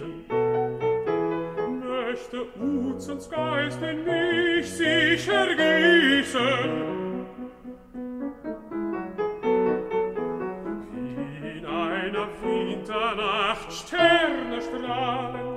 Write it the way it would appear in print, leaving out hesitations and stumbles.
lesen. Möchte Uzens Geist in mich sich ergießen, wie in einer Winternacht Sterne strahlen,